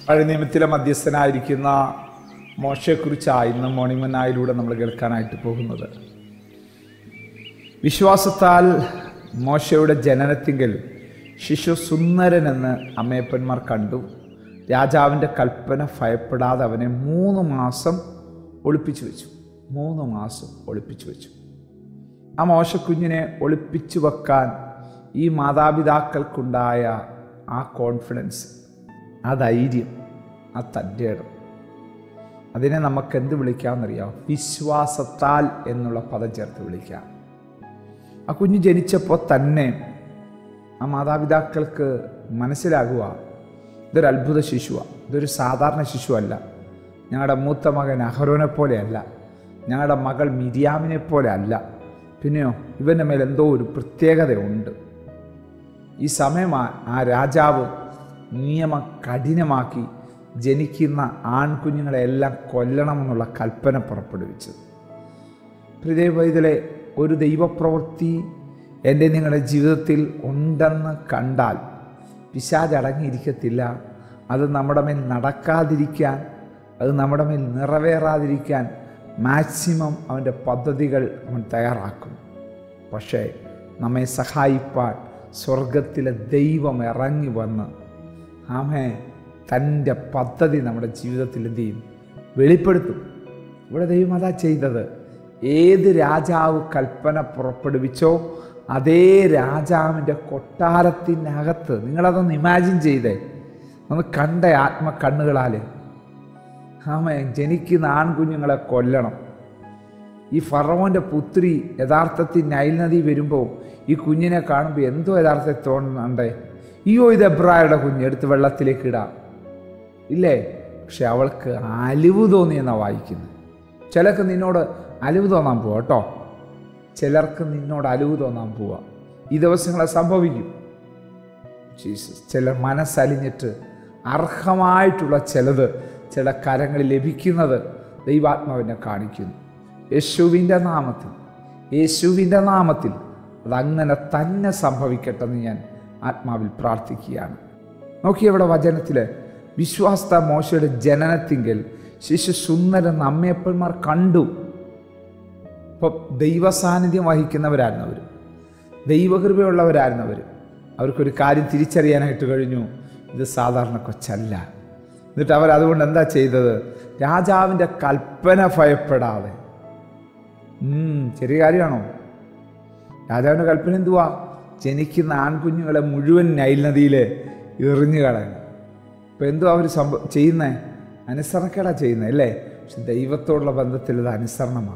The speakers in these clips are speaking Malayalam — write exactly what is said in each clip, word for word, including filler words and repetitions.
പഴയ നിയമത്തിലെ മധ്യസ്ഥനായിരിക്കുന്ന മോശയെക്കുറിച്ചാണ് ഇന്ന് മോർണിംഗ് മന്നായിലൂടെ നമ്മൾ കേൾക്കാനായിട്ട് പോകുന്നത്. വിശ്വാസത്താൽ മോശയുടെ ജനനത്തിങ്കൽ ശിശു സുന്ദരനെന്ന് അമ്മയപ്പന്മാർ കണ്ടു. രാജാവിൻ്റെ കൽപ്പന ഭയപ്പെടാതെ അവനെ മൂന്ന് മാസം ഒളിപ്പിച്ചു വെച്ചു. മൂന്ന് മാസം ഒളിപ്പിച്ചു വെച്ചു. ആ മോശക്കുഞ്ഞിനെ ഒളിപ്പിച്ചു വെക്കാൻ ഈ മാതാപിതാക്കൾക്കുണ്ടായ ആ കോൺഫിഡൻസ്, ആ ധൈര്യം, ആ തൻ്റെ ഇടം, അതിനെ നമുക്ക് എന്ത് വിളിക്കാമെന്നറിയാം? വിശ്വാസത്താൽ എന്നുള്ള പദം ചേർത്ത് വിളിക്കാം. ആ കുഞ്ഞ് ജനിച്ചപ്പോൾ തന്നെ ആ മാതാപിതാക്കൾക്ക് മനസ്സിലാകുക, ഇതൊരു അത്ഭുത ശിശുവാണ്, ഇതൊരു സാധാരണ ശിശുവല്ല, ഞങ്ങളുടെ മൂത്ത മകൻ അഹരോനെ പോലെയല്ല, ഞങ്ങളുടെ മകൾ മിരിയാമിനെ പോലെ അല്ല, പിന്നെയോ ഇവൻ്റെ മേൽ എന്തോ ഒരു പ്രത്യേകതയുണ്ട്. ഈ സമയമാണ് ആ രാജാവ് നിയമം കഠിനമാക്കി ജനിക്കുന്ന ആൺകുഞ്ഞുങ്ങളെല്ലാം കൊല്ലണമെന്നുള്ള കൽപ്പന പുറപ്പെടുവിച്ചത്. പ്രിയ പൈതലേ, ഒരു ദൈവപ്രവൃത്തി എൻ്റെ നിങ്ങളുടെ ജീവിതത്തിൽ ഉണ്ടെന്ന് കണ്ടാൽ പിശാച് അടങ്ങിയിരിക്കത്തില്ല. അത് നമ്മുടെ മേൽ നടക്കാതിരിക്കാൻ, അത് നമ്മുടെ മേൽ നിറവേറാതിരിക്കാൻ മാക്സിമം അവൻ്റെ പദ്ധതികൾ അവൻ തയ്യാറാക്കും. പക്ഷേ നമ്മെ സഹായിപ്പാൻ സ്വർഗത്തിലെ ദൈവം ഇറങ്ങി വന്ന് ആമേ തൻ്റെ പദ്ധതി നമ്മുടെ ജീവിതത്തിൽ എന്ത് ചെയ്യും? വെളിപ്പെടുത്തും. ഇവിടെ ദൈവം അതാ ചെയ്തത്. ഏത് രാജാവ് കൽപ്പന പുറപ്പെടുവിച്ചോ അതേ രാജാവിൻ്റെ കൊട്ടാരത്തിനകത്ത്, നിങ്ങളതൊന്ന് ഇമാജിൻ ചെയ്തേ, ഒന്ന് കണ്ട ആത്മക്കണ്ണുകളാൽ, ആമേ ജനിക്കുന്ന ആൺകുഞ്ഞുങ്ങളെ കൊല്ലണം. ഈ ഫറവോൻ്റെ പുത്രി യഥാർത്ഥത്തിൽ നൈൽ നദി വരുമ്പോൾ ഈ കുഞ്ഞിനെ കാണുമ്പോൾ എന്തോ യഥാർത്ഥത്തിൽ തോന്നുന്നുണ്ടേ, അയ്യോ ഇത് എബ്രായരുടെ കുഞ്ഞ്, എടുത്ത് വെള്ളത്തിലേക്ക് ഇടാം ഇല്ലേ? പക്ഷെ അവൾക്ക് അലിവ് തോന്നിയെന്നാണ് വായിക്കുന്നത്. ചിലർക്ക് നിന്നോട് അലിവ് തോന്നാൻ പോവാ കേട്ടോ, ചിലർക്ക് നിന്നോട് അലിവ് തോന്നാൻ പോവാ. ഈ ദിവസങ്ങളെ സംഭവിക്കും. ജീസസ്, ചിലർ മനസ്സലിഞ്ഞിട്ട് അർഹമായിട്ടുള്ള ചിലത് ചില കരങ്ങളിൽ ലഭിക്കുന്നത് ദൈവാത്മാവിനെ കാണിക്കുന്നു. യേശുവിൻ്റെ നാമത്തിൽ, യേശുവിൻ്റെ നാമത്തിൽ അതങ്ങനെ തന്നെ സംഭവിക്കട്ടെ എന്ന് ഞാൻ ആത്മാവിൽ പ്രാർത്ഥിക്കുകയാണ്. നോക്കിയവിടെ വചനത്തിൽ വിശ്വാസ മോശയുടെ ജനനത്തിങ്കൽ ശിശു സുന്ദരൻ അമ്മയപ്പന്മാർ കണ്ടു. ഇപ്പോൾ ദൈവസാന്നിധ്യം വഹിക്കുന്നവരായിരുന്നു അവർ, ദൈവകൃപയുള്ളവരായിരുന്നു അവർ. അവർക്കൊരു കാര്യം തിരിച്ചറിയാനായിട്ട് കഴിഞ്ഞു, ഇത് സാധാരണ കൊച്ചല്ല. എന്നിട്ട് അവരതുകൊണ്ട് എന്താ ചെയ്തത്? രാജാവിൻ്റെ കൽപ്പന ഭയപ്പെടാതെ, ചെറിയ കാര്യമാണോ? രാജാവിൻ്റെ കൽപ്പന എന്തുവാ? ജനിക്കുന്ന ആൺകുഞ്ഞുങ്ങളെ മുഴുവൻ നൈൽ നദിയിൽ എറിഞ്ഞു കളയണം. ഇപ്പം എന്തോ അവർ സംഭവ ചെയ്യുന്നേ? അനുസരണക്കേടാ ചെയ്യുന്നത് അല്ലേ? പക്ഷെ ദൈവത്തോടുള്ള ബന്ധത്തിൽ ഇത് അനുസരണമാണ്.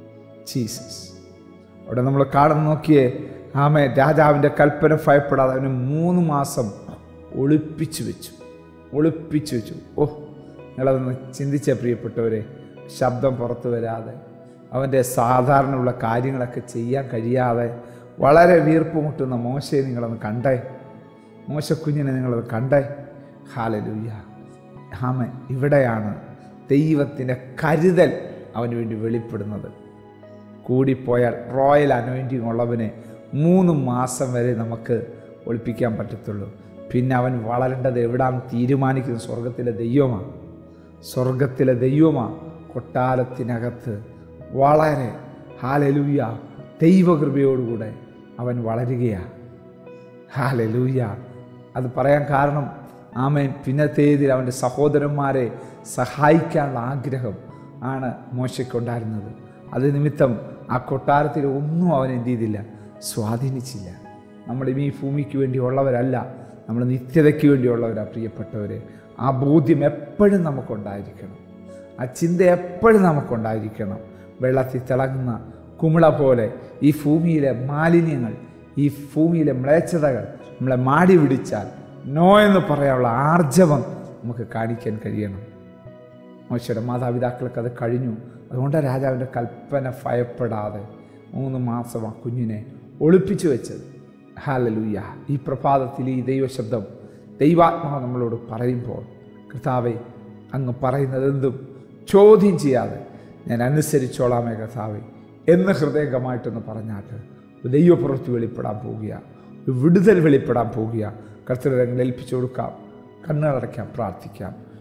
ജീസസ് അവിടെ നമ്മൾ കാണുന്ന നോക്കിയേ, ആമേ രാജാവിൻ്റെ കൽപ്പന ഭയപ്പെടാതെ അവന് മൂന്ന് മാസം ഒളിപ്പിച്ചു വെച്ചു. ഒളിപ്പിച്ചു വെച്ചു. ഓ, നിങ്ങളതൊന്ന് ചിന്തിച്ച പ്രിയപ്പെട്ടവരെ, ശബ്ദം പുറത്തു വരാതെ, അവൻ്റെ സാധാരണയുള്ള കാര്യങ്ങളൊക്കെ ചെയ്യാൻ കഴിയാതെ വളരെ വീർപ്പുമുട്ടുന്ന മോശയെ നിങ്ങളൊന്ന് കണ്ടേ, മോശക്കുഞ്ഞിനെ നിങ്ങളത് കണ്ടേ. ഹല്ലേലൂയ. ആമേ, ഇവിടെയാണ് ദൈവത്തിൻ്റെ കരുതൽ അവന് വേണ്ടി വെളിപ്പെടുന്നത്. കൂടിപ്പോയാൽ റോയൽ അനോയിൻറ്റിങ് ഉള്ളവനെ മൂന്ന് മാസം വരെ നമുക്ക് ഒളിപ്പിക്കാൻ പറ്റത്തുള്ളൂ. പിന്നെ അവൻ വളരേണ്ടത് എവിടാന്ന് തീരുമാനിക്കുന്നത് സ്വർഗത്തിലെ ദൈവമാണ്. സ്വർഗത്തിലെ ദൈവമാണ്. കൊട്ടാരത്തിനകത്ത് വളരെ ഹല്ലേലൂയ ദൈവകൃപയോടുകൂടെ അവൻ വളരുകയാണ്. ഹല്ലേലൂയ. അത് പറയാൻ കാരണം ആമേൻ പിന്നത്തേതിൽ അവൻ്റെ സഹോദരന്മാരെ സഹായിക്കാനുള്ള ആഗ്രഹം ആണ് മോശയ്ക്കുണ്ടായിരുന്നത്. അത് നിമിത്തം ആ കൊട്ടാരത്തിൽ ഒന്നും അവൻ എന്ത് ചെയ്തില്ല? സ്വാധീനിച്ചില്ല. നമ്മൾ ഈ ഭൂമിക്ക് വേണ്ടിയുള്ളവരല്ല, നമ്മൾ നിത്യതയ്ക്ക് വേണ്ടിയുള്ളവരാണ് പ്രിയപ്പെട്ടവരെ. ആ ബോധ്യം എപ്പോഴും നമുക്കുണ്ടായിരിക്കണം. ആ ചിന്ത എപ്പോഴും നമുക്കുണ്ടായിരിക്കണം. വെള്ളത്തിൽ തിളങ്ങുന്ന കുമിള പോലെ ഈ ഭൂമിയിലെ മാലിന്യങ്ങൾ, ഈ ഭൂമിയിലെ മ്ലേച്ഛതകൾ നമ്മളെ മാടി പിടിച്ചാൽ നോ എന്ന് പറയാനുള്ള ആർജവം നമുക്ക് കാണിക്കാൻ കഴിയണം. മോശയുടെ മാതാപിതാക്കൾക്ക് അത് കഴിഞ്ഞു. അതുകൊണ്ട് രാജാവിൻ്റെ കൽപ്പന ഭയപ്പെടാതെ മൂന്ന് മാസം ആ കുഞ്ഞിനെ ഒളിപ്പിച്ചു വെച്ചത്. ഹല്ലേലൂയ. ഈ പ്രഭാതത്തിൽ ഈ ദൈവശബ്ദം ദൈവാത്മാവ് നമ്മളോട് പറയുമ്പോൾ, കർത്താവേ അങ്ങ് പറയുന്നത് എന്തും ചോദ്യം ചെയ്യാതെ ഞാൻ അനുസരിച്ചോളാമേ കർത്താവേ എന്ന് ഹൃദയംഗമായിട്ടൊന്ന് പറഞ്ഞാട്ട് ദൈവപ്രവൃത്തി വെളിപ്പെടാൻ പോവുക, വിടുതൽ വെളിപ്പെടാൻ പോവുക. കർത്തരെ ഏൽപ്പിച്ചു കൊടുക്കാം. കണ്ണുകളടയ്ക്കാം, പ്രാർത്ഥിക്കാം.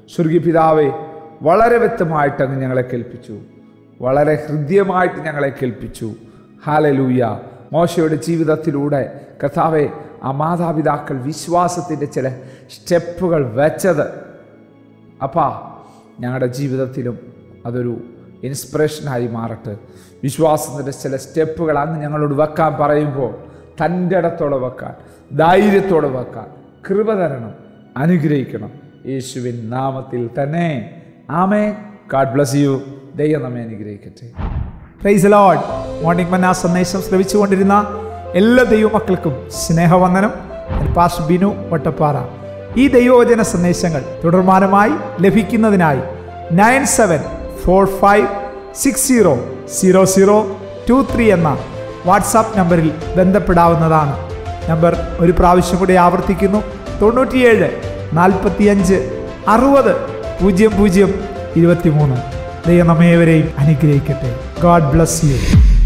സ്വർഗീയ പിതാവേ, വളരെ വ്യക്തമായിട്ട് അങ്ങ് ഞങ്ങളെ കേൾപ്പിച്ചു, വളരെ ഹൃദ്യമായിട്ട് ഞങ്ങളെ കേൾപ്പിച്ചു. ഹല്ലേലൂയ. മോശയുടെ ജീവിതത്തിലൂടെ കർത്താവേ, ആ മാതാപിതാക്കൾ വിശ്വാസത്തിൻ്റെ ചില സ്റ്റെപ്പുകൾ വെച്ചത് അപ്പാ ഞങ്ങളുടെ ജീവിതത്തിലും അതൊരു ഇൻസ്പിറേഷനായി മാറട്ടെ. വിശ്വാസത്തിൻ്റെ ചില സ്റ്റെപ്പുകൾ അങ്ങ് ഞങ്ങളോട് വെക്കാൻ പറയുമ്പോൾ തൻ്റെ ഇടത്തോടെ വെക്കാൻ, ധൈര്യത്തോടെ വെക്കാൻ കൃപ തരണം, അനുഗ്രഹിക്കണം. യേശുവിൻ നാമത്തിൽ തന്നെ ആമേൻ. God bless U. ദൈവം നമ്മെ അനുഗ്രഹിക്കട്ടെ. Praise the Lord. മോർണിംഗ് മന്ന സന്ദേശം ശ്രവിച്ചുകൊണ്ടിരുന്ന എല്ലാ ദൈവമക്കൾക്കും സ്നേഹവന്ദനം. പാസ്റ്റർ ബിനു വട്ടപ്പാറ. ഈ ദൈവവചന സന്ദേശങ്ങൾ തുടർമാനമായി ലഭിക്കുന്നതിനായി nine seven four five six zero zero zero two three എന്ന വാട്സാപ്പ് നമ്പറിൽ ബന്ധപ്പെടാവുന്നതാണ്. നമ്പർ ഒരു പ്രാവശ്യം കൂടി ആവർത്തിക്കുന്നു: തൊണ്ണൂറ്റിയേഴ് നാൽപ്പത്തിയഞ്ച് അറുപത് പൂജ്യം പൂജ്യം ഇരുപത്തി മൂന്ന്. ദൈവം നമ്മേവരെയും അനുഗ്രഹിക്കട്ടെ. God bless U.